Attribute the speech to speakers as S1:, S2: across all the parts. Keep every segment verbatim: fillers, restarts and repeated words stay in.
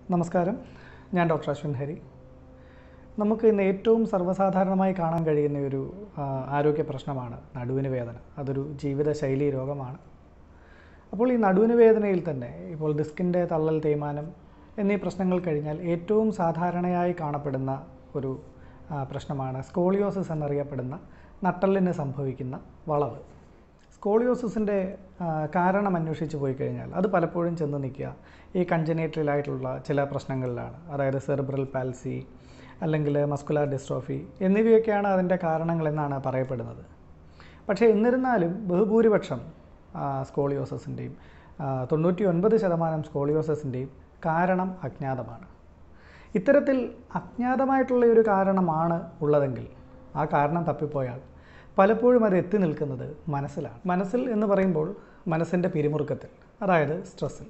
S1: നമസ്കാരം, ഞാൻ ഡോക്ടർ അശ്വിൻ ഹരി. നമുക്ക് ഇന്ന് ഏറ്റവും സർവ്വസാധാരണമായി കാണാൻ കഴിയുന്ന ഒരു ആരോഗ്യ പ്രശ്നമാണ് നടുവിന് വേദന. അതൊരു ജീവിതശൈലി രോഗമാണ്. അപ്പോൾ ഈ നടുവിന് വേദനയിൽ തന്നെ ഇപ്പോൾ ഡിസ്കിൻ്റെ തള്ളൽ, തേയ്മാനം എന്നീ പ്രശ്നങ്ങൾ കഴിഞ്ഞാൽ ഏറ്റവും സാധാരണയായി കാണപ്പെടുന്ന ഒരു പ്രശ്നമാണ് സ്കോളിയോസിസ് എന്നറിയപ്പെടുന്ന നട്ടെല്ലിന് സംഭവിക്കുന്ന വളവ്. സ്കോളിയോസിസിൻ്റെ കാരണം അന്വേഷിച്ച് പോയി കഴിഞ്ഞാൽ അത് പലപ്പോഴും ചെന്ന് നിൽക്കുക ഈ കൺജനേറ്റലായിട്ടുള്ള ചില പ്രശ്നങ്ങളിലാണ്. അതായത് സെറിബ്രൽ പാൽസി അല്ലെങ്കിൽ മസ്കുലാർ ഡിസ്ട്രോഫി എന്നിവയൊക്കെയാണ് അതിൻ്റെ കാരണങ്ങളെന്നാണ് പറയപ്പെടുന്നത്. പക്ഷേ എന്നിരുന്നാലും ബഹുഭൂരിപക്ഷം സ്കോളിയോസിൻ്റെയും തൊണ്ണൂറ്റി ഒൻപത് ശതമാനം സ്കോളിയോസിൻ്റെയും കാരണം അജ്ഞാതമാണ്. ഇത്തരത്തിൽ അജ്ഞാതമായിട്ടുള്ള ഒരു കാരണമാണ് ഉള്ളതെങ്കിൽ ആ കാരണം തപ്പിപ്പോയാൽ പലപ്പോഴും അത് എത്തി നിൽക്കുന്നത് മനസ്സിലാണ്. മനസ്സിൽ എന്ന് പറയുമ്പോൾ മനസ്സിൻ്റെ പിരിമുറുക്കത്തിൽ, അതായത് സ്ട്രെസ്സിൽ.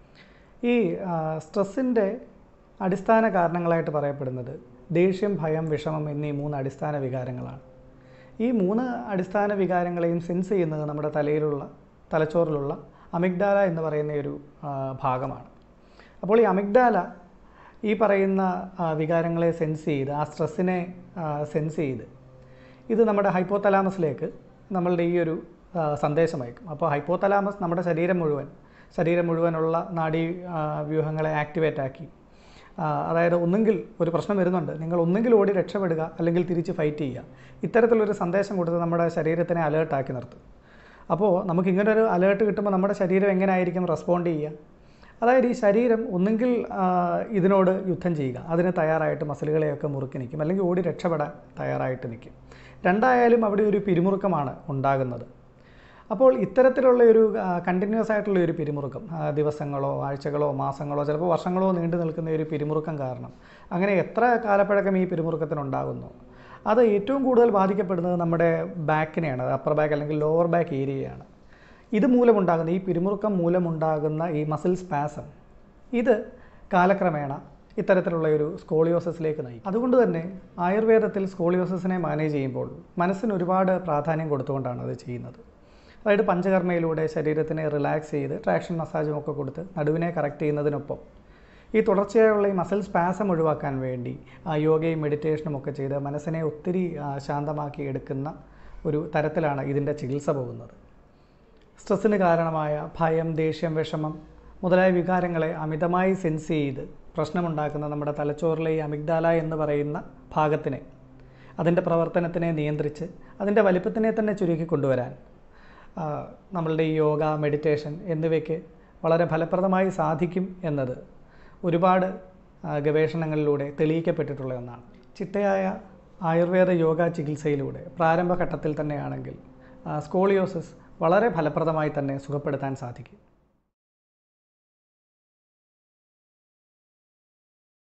S1: ഈ സ്ട്രെസ്സിൻ്റെ അടിസ്ഥാന കാരണങ്ങളായിട്ട് പറയപ്പെടുന്നത് ദേഷ്യം, ഭയം, വിഷമം എന്നീ മൂന്ന് അടിസ്ഥാന വികാരങ്ങളാണ്. ഈ മൂന്ന് അടിസ്ഥാന വികാരങ്ങളെയും സെൻസ് ചെയ്യുന്നത് നമ്മുടെ തലയിലുള്ള തലച്ചോറിലുള്ള അമിഗ്ഡാല എന്ന് പറയുന്ന ഒരു ഭാഗമാണ്. അപ്പോൾ ഈ അമിഗ്ഡാല ഈ പറയുന്ന വികാരങ്ങളെ സെൻസ് ചെയ്ത് ആ സ്ട്രെസ്സിനെ സെൻസ് ചെയ്ത് ഇത് നമ്മുടെ ഹൈപ്പോതലാമസിലേക്ക് നമ്മളുടെ ഈ ഒരു സന്ദേശം അയക്കും. അപ്പോൾ ഹൈപ്പോതലാമസ് നമ്മുടെ ശരീരം മുഴുവൻ ശരീരം മുഴുവനുള്ള നാഡീ വ്യൂഹങ്ങളെ ആക്ടിവേറ്റ് ആക്കി, അതായത് ഒന്നുകിൽ ഒരു പ്രശ്നം വരുന്നുണ്ട്, നിങ്ങൾ ഒന്നുകിൽ ഓടി രക്ഷപ്പെടുക അല്ലെങ്കിൽ തിരിച്ച് ഫൈറ്റ് ചെയ്യുക, ഇത്തരത്തിലൊരു സന്ദേശം കൊടുത്ത് നമ്മുടെ ശരീരത്തിനെ അലേർട്ടാക്കി നിർത്തും. അപ്പോൾ നമുക്കിങ്ങനെ ഒരു അലേർട്ട് കിട്ടുമ്പോൾ നമ്മുടെ ശരീരം എങ്ങനെയായിരിക്കും റെസ്പോണ്ട് ചെയ്യുക? അതായത് ഈ ശരീരം ഒന്നുകിൽ ഇതിനോട് യുദ്ധം ചെയ്യുക, അതിന് തയ്യാറായിട്ട് മസിലുകളെയൊക്കെ മുറുക്കി നിൽക്കും, അല്ലെങ്കിൽ ഓടി രക്ഷപ്പെടാൻ തയ്യാറായിട്ട് നിൽക്കും. രണ്ടായാലും അവിടെ ഒരു പിരിമുറുക്കമാണ് ഉണ്ടാകുന്നത്. അപ്പോൾ ഇത്തരത്തിലുള്ള ഒരു കണ്ടിന്യൂസ് ആയിട്ടുള്ള ഒരു പിരിമുറുക്കം, ദിവസങ്ങളോ ആഴ്ചകളോ മാസങ്ങളോ ചിലപ്പോൾ വർഷങ്ങളോ നീണ്ടു നിൽക്കുന്ന ഒരു പിരിമുറുക്കം കാരണം, അങ്ങനെ എത്ര കാലപ്പഴക്കം ഈ പിരിമുറുക്കത്തിനുണ്ടാകുന്നു, അത് ഏറ്റവും കൂടുതൽ ബാധിക്കപ്പെടുന്നത് നമ്മുടെ ബാക്കിനെയാണ്, അപ്പർ ബാക്ക് അല്ലെങ്കിൽ ലോവർ ബാക്ക് ഏരിയയാണ്. ഇത് മൂലമുണ്ടാകുന്ന ഈ പിരിമുറുക്കം മൂലമുണ്ടാകുന്ന ഈ മസിൽ സ്പാസം, ഇത് കാലക്രമേണ ഇത്തരത്തിലുള്ള ഒരു സ്കോളിയോസിസിലേക്ക് നയിക്കും. അതുകൊണ്ട് തന്നെ ആയുർവേദത്തിൽ സ്കോളിയോസിസിനെ മാനേജ് ചെയ്യുമ്പോൾ മനസ്സിന് ഒരുപാട് പ്രാധാന്യം കൊടുത്തുകൊണ്ടാണ് അത് ചെയ്യുന്നത്. അതായത് പഞ്ചകർമ്മയിലൂടെ ശരീരത്തിനെ റിലാക്സ് ചെയ്ത് ട്രാക്ഷൻ മസാജും ഒക്കെ കൊടുത്ത് നടുവിനെ കറക്റ്റ് ചെയ്യുന്നതിനൊപ്പം ഈ തുടർച്ചയായുള്ള ഈ മസിൽ സ്പാസം ഒഴിവാക്കാൻ വേണ്ടി യോഗയും മെഡിറ്റേഷനും ഒക്കെ ചെയ്ത് മനസ്സിനെ ഒത്തിരി ശാന്തമാക്കി എടുക്കുന്ന ഒരു തരത്തിലാണ് ഇതിൻ്റെ ചികിത്സ പോകുന്നത്. സ്ട്രെസ്സിന് കാരണമായ ഭയം, ദേഷ്യം, വിഷമം മുതലായ വികാരങ്ങളെ അമിതമായി സെൻസ് ചെയ്ത് പ്രശ്നമുണ്ടാക്കുന്ന നമ്മുടെ തലച്ചോറിലെ ഈ അമിഗ്ഡാല എന്ന് പറയുന്ന ഭാഗത്തിനെ, അതിൻ്റെ പ്രവർത്തനത്തിനെ നിയന്ത്രിച്ച് അതിൻ്റെ വലിപ്പത്തിനെ തന്നെ ചുരുക്കി കൊണ്ടുവരാൻ നമ്മളുടെ ഈ യോഗ, മെഡിറ്റേഷൻ എന്നിവയ്ക്ക് വളരെ ഫലപ്രദമായി സാധിക്കും എന്നത് ഒരുപാട് ഗവേഷണങ്ങളിലൂടെ തെളിയിക്കപ്പെട്ടിട്ടുള്ള ഒന്നാണ്. ചിട്ടയായ ആയുർവേദ യോഗ ചികിത്സയിലൂടെ പ്രാരംഭഘട്ടത്തിൽ തന്നെയാണെങ്കിൽ സ്കോളിയോസിസ് വളരെ ഫലപ്രദമായി തന്നെ സുഖപ്പെടുത്താൻ സാധിക്കും.